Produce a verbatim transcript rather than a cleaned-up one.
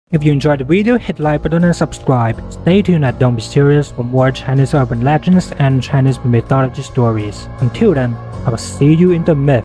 If you enjoyed the video, hit like button and subscribe. Stay tuned at Don't Be Serious for more Chinese urban legends and Chinese mythology stories. Until then, I will see you in the myth.